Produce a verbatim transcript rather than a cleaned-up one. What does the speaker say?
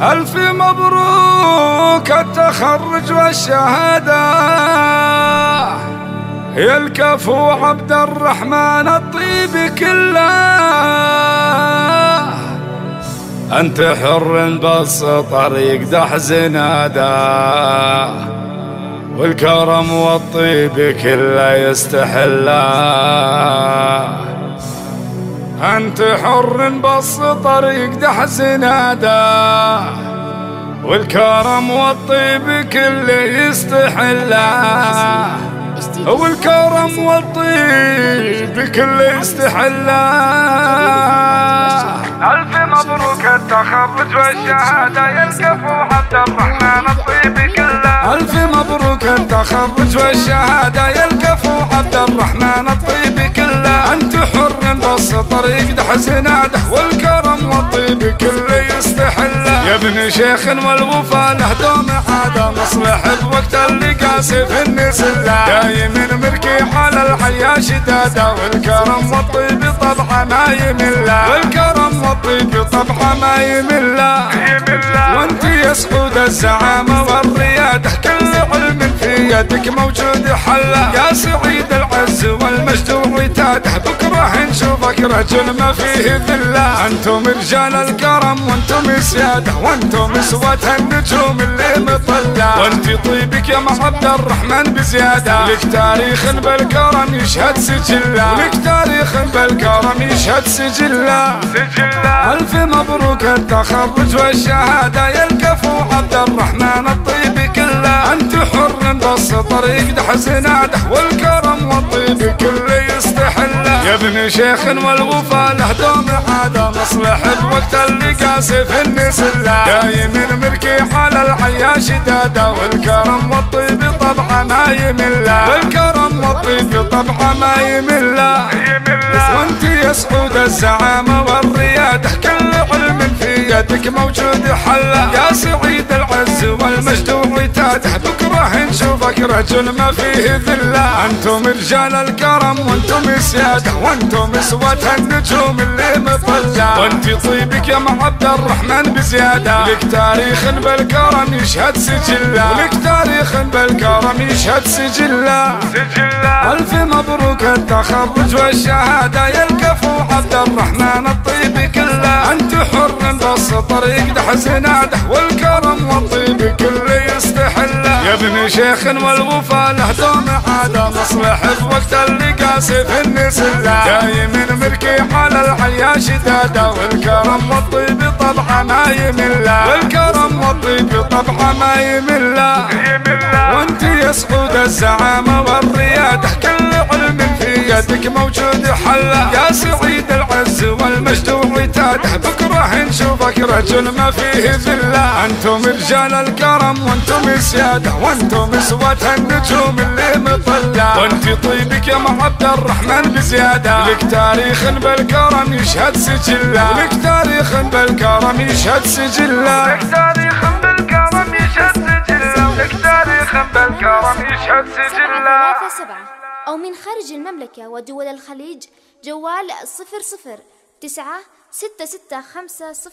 ألف مبروك التخرج والشهادة يا الكفو عبد الرحمن الطيب كله. أنت حر بس طريق دحزن هذا والكرم والطيب كله يستحله. أنت حر بس طريق دحزن هذا والكرم والطيب كله يستحله. والكرم والطيب كله يستحله. ألف مبروك التخرج والشهادة يا الكفو عبد الرحمن الطيب كله. ألف مبروك التخرج والشهادة يا الكفو عبد الرحمن الطيب كله. أنت حر بس طريق دحزن هذا والكرم والطيب كله يستحله. يا ابن شيخ والوفا له دوم عادة مصلح بوقت اللي قاسي في النسله. دايم مركي على الحياة شدادة والكرم والطيب طبعا ما يمله. والكرم والطيب طبعا ما يمله. وانت يا سعود الزعامة والريادة كل علم في يدك موجود حله. يا سعيد العز والمجد وعتاده بكره نشوفك رجل ما فيه ذله. انتم رجال الكرم وانتم سياده وانتم سوة النجوم اللي مطله. وانت طيبك يا عبد الرحمن بزياده لك تاريخ بالكرم يشهد سجله. لك تاريخ بالكرم يشهد سجله. ألف مبروك التخرج والشهادة يا الكفو عبد الرحمن الطيب كله. أنت حر بس طريق دحزن هذا والكرم والطيب كله يستحله. يا ابن شيخ والوفا له دوم عادة مصلح بوقت اللي قاسي في النسله. دايم مركي على الحياة شدادة والكرم والطيب طبعا ما يمله. والكرم والطيب طبعا ما يمله. وانت يا سعود الزعامة والريادة كل علم في يدك موجود حله. يا سعيد العز والمجد وعتاده بكره نشوفك رجل ما فيه ذله. انتم رجال الكرم وانتم سياده وانتم سوة النجوم اللي مطله. وانت طيبك يا عبد الرحمن بزياده لك تاريخ بالكرم يشهد سجله. لك تاريخ بالكرم يشهد سجله. ألف مبروك التخرج والشهادة يا الكفو عبد الرحمن الطيب كله. أنت حر بس طريق دحزن هذا والكرم والطيب كله يستحله. يا ابن شيخ والوفا له دوم عادة مصلح بوقت اللي قاسي في النسله. دايم مركي على الحياة شدادة والكرم والطيب طبعا ما يمله. والكرم والطيب طبعا ما يمله. وانت يا سعود الزعامة والريادة كل علم في يدك موجود حله. يا سعيد العز والمجد وعتاده بكره نشوفك رجل ما فيه ذله. انتم رجال الكرم وانتم سياده وانتم سوة النجوم اللي مطله. وانت طيبك يا عبد الرحمن بزياده لك تاريخ بالكرم يشهد سجله. لك تاريخ بالكرم يشهد سجله. لك تاريخ بالكرم يشهد سجله. لك تاريخ بالكرم يشهد سجله. ثلاثة سبعة أو من خارج المملكة ودول الخليج جوال صفر صفر تسعة ستة ستة خمسة صفر.